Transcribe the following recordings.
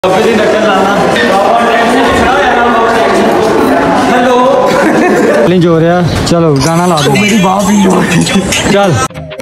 Hello जो हो रहा, चलो गाना ला दो। मेरी बात ही चल।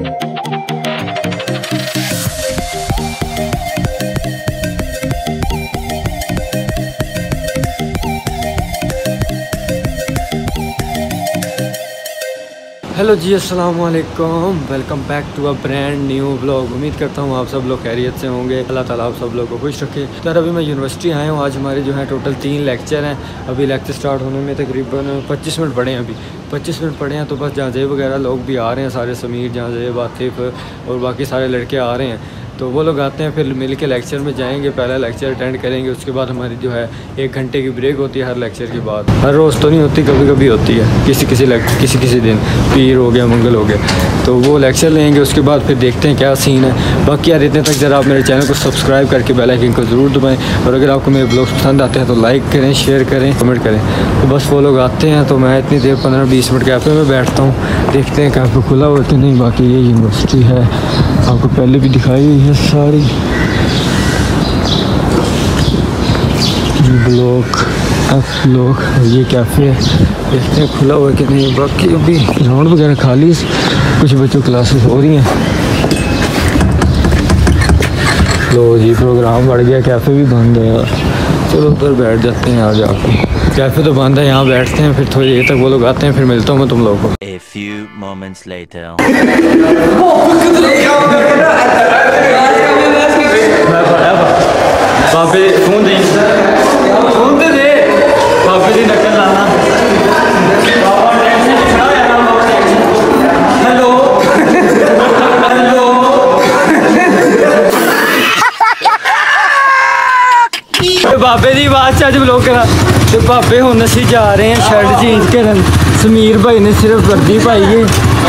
हेलो जी, अस्सलाम वालेकुम, welcome back to a brand new blog. उम्मीद करता हूँ आप सब लोग खैरियत से होंगे। अल्लाह ताला आप सब लोग को खुश रखे। तो अभी मैं यूनिवर्सिटी आया हूँ। आज हमारे जो है टोटल 3 लेक्चर हैं। अभी लेक्चर स्टार्ट होने में तकरीबन 25 मिनट पड़े हैं। अभी 25 मिनट पड़े हैं। तो बस जाजे वगैरह लोग भी आ रहे हैं, सारे समीर, जाजे, वाकिफ़ और बाकी सारे लड़के आ रहे हैं। तो वो लोग आते हैं, फिर मिल के लेक्चर में जाएंगे। पहला लेक्चर अटेंड करेंगे, उसके बाद हमारी जो है 1 घंटे की ब्रेक होती है हर लेक्चर के बाद। हर रोज़ तो नहीं होती, कभी कभी होती है, किसी दिन पीर हो गया, मंगल हो गया, तो वो लेक्चर लेंगे। उसके बाद फिर देखते हैं क्या सीन है। बाकी यार इतने तक ज़रा आप मेरे चैनल को सब्सक्राइब करके बेल आइकन को ज़रूर दबाएँ। और अगर आपको मेरे ब्लॉग्स पसंद आते हैं तो लाइक करें, शेयर करें, कमेंट करें। तो बस वो लोग आते हैं तो मैं इतनी देर 15-20 मिनट कैफ़े में बैठता हूँ। देखते हैं कैफ़े खुला हुआ कि नहीं। बाकी ये यूनिवर्सिटी है, आपको पहले भी दिखाई हुई है सारी। ब्लॉक ये कैफ़े है, देखते हैं खुला हुआ है कि नहीं। बाकी अभी ग्राउंड वगैरह खाली, कुछ बच्चों क्लासेस हो रही हैं। लो जी, प्रोग्राम बढ़ गया, कैफ़े भी बंद है यार। चलो उधर बैठ जाते हैं। आज आके कैफ़े तो बंद है, यहाँ बैठते हैं, फिर थोड़ी देर तक वो लोग आते हैं, फिर मिलता हूँ मैं तुम लोगों को। A few moments later. पापे फोन दे पापे की नकल लाना। हेलो बाबे की आवाज़ अज ब्लॉग करा। तो भापे हूँ असी जा रहे हैं शर्ट चेंज करन। समीर भाई ने सिर्फ वर्दी पाई है।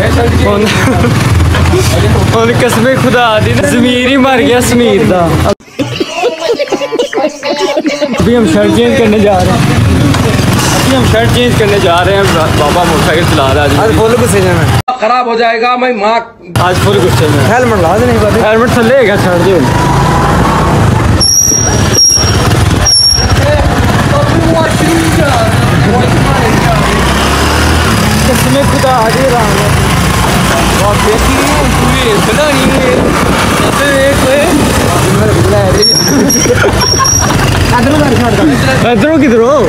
कसमें खुदा दी समीर ही मर गया समीर का। अभी हम शर्ट चेंज करने जा रहे हैं। बाबा मोटरसाइकिल चला रहा है। आज फुल गुस्से में खराब हो जाएगा। मैं माँ आज फुल गुस्से में। हेलमेट ला दे। नहीं हेलमेट थले है क्या? छड़ दे। कसमें खुदा दे रहा हूँ। इधरों किधर हो?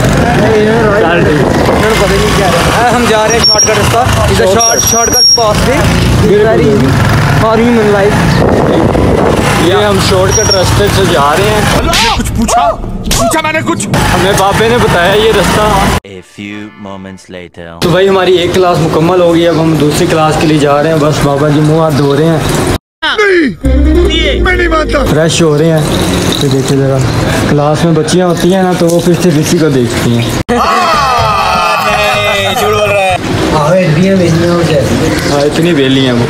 हम जा रहे हैं शॉर्टकट रास्ता। Shortcut path for human life. ये हम शॉर्टकट रास्ते से जा रहे हैं। कुछ पूछा मैंने कुछ। हमें बाबे ने बताया ये रास्ता। A few moments later. तो भाई हमारी 1 क्लास मुकम्मल हो गई। अब हम दूसरी क्लास के लिए जा रहे हैं। बस बाबा जी मुँह हाथ धो रहे हैं। मैं नहीं मानता। फ्रेश हो रहे हैं। तो देखिए ज़रा, क्लास में बच्चियाँ होती हैं ना, तो वो फिर से किसी को देखती हैं। हाँ, इतनी वेली हैं वो।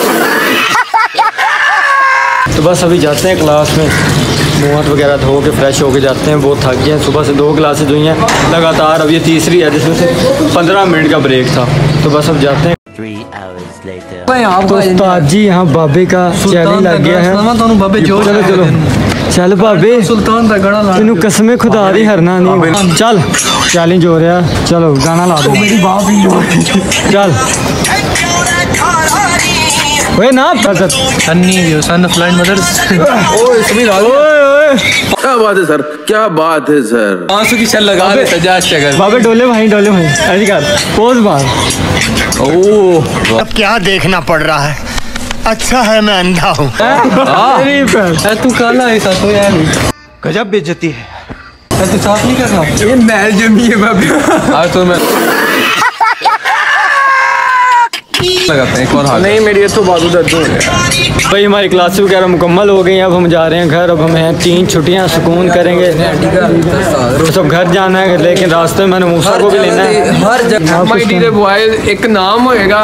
तो बस अभी जाते हैं क्लास में, मुँह हाथ वगैरह धो के फ्रेश होके जाते हैं। बहुत थक गए हैं, सुबह से 2 क्लासेज हुई हैं लगातार। अब ये तीसरी है जिसमें से 15 मिनट का ब्रेक था। तो बस अब जाते हैं। 3 hours later. तो उस्ताद जी यहाँ बाबे का चैलेंज लग गया है। चलो चल बाबे, सुल्तान का गड़ा ला। तेनू कसमें खुदा दी हरना नहीं। चल चैलेंज हो रहा, चलो गाना ला दो। मेरी बात ही चल ओए ना Sunny son of line mothers. क्या बात है सर, क्या बात है सर। आंसू की छल लगा ले सजाज चगर। बाबे डोले भाई ऐसी कर पोज मार। अब क्या देखना पड़ रहा है। अच्छा है मैं अंधा हूँ। तू काला ऐसा तो यार गजब बेइज्जती है। तू साफ नहीं कर रहा। ये मैल जमी है बाबे। आज तो मैं लगाते हैं एक और हाल। नहीं मेरी तो बाजू दर्द हो गया। भाई हमारी क्लास वगैरह मुकम्मल हो गई। अब हम जा रहे हैं घर। अब हमें 3 छुट्टियां सुकून करेंगे। तो सब घर जाना है, लेकिन रास्ते में मैंने मूसा को भी लेना है। हर जगह माय डियर बॉयज एक नाम होएगा।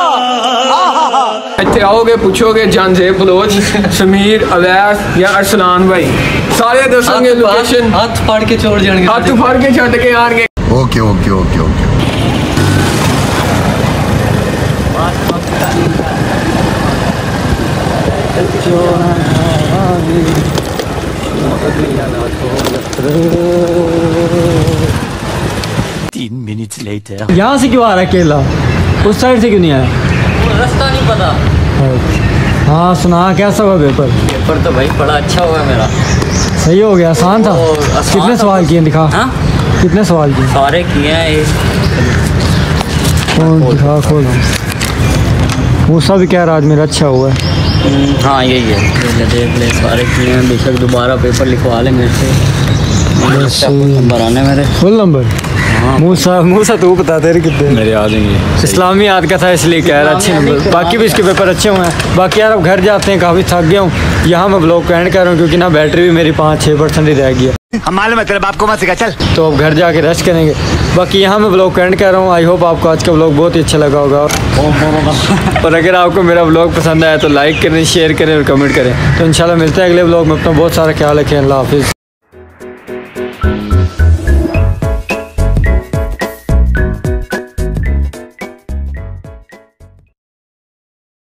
इतने आओगे पूछोगे जानजेब बलोच, समीर, अवैस या अरसलान भाई, सारे दसेंगे लोकेशन। हाथ फाड़ के छोड़ जाएंगे। हाथ फाड़ के छट के आएंगे। Okay okay okay okay. 10 minutes later. यहाँ से क्यों आ रहा है अकेला? उस साइड से क्यों नहीं आया? रास्ता नहीं पता। हाँ सुना, कैसा हुआ पेपर? पेपर तो भाई बड़ा अच्छा हुआ मेरा। सही हो गया, आसान था। आसान कितने था सवाल किए दिखा? हाँ? कितने सवाल किए? सारे किए हैं ये। दिखा खोल। मूसा भी कह रहा आज मेरा अच्छा हुआ है। हाँ यही है, ये देख ले सारे किए हैं। बेशक दोबारा पेपर लिखवा ले मेरे से। नंबर आने मेरे फुल नंबर। मूसा तू बता तेरे कितने? मेरे आ जाएंगे। इस्लामी याद का था इसलिए कह रहा अच्छे नंबर। बाकी भी इसके पेपर अच्छे हुए हैं। बाकी यार अब घर जाते हैं, काफ़ी थक गया हूँ। यहाँ मैं ब्लॉग को एंड कर रहा हूँ क्योंकि ना बैटरी भी मेरी 5-6% ही रह गई है। हम मालूम है तेरे बाप को मत सिखा, चल। तो अब घर जाके रेस्ट करेंगे। बाकी यहाँ मैं ब्लॉग को एंड कर रहा हूँ। आई होप आपको आज का ब्लॉग बहुत ही अच्छा लगा होगा। और अगर आपको मेरा ब्लॉग पसंद आया तो लाइक करें, शेयर करें और कमेंट करें। तो इंशाल्लाह मिलते हैं अगले ब्लॉग में। अपना बहुत सारा ख्याल रखें। अल्लाह हाफिज़।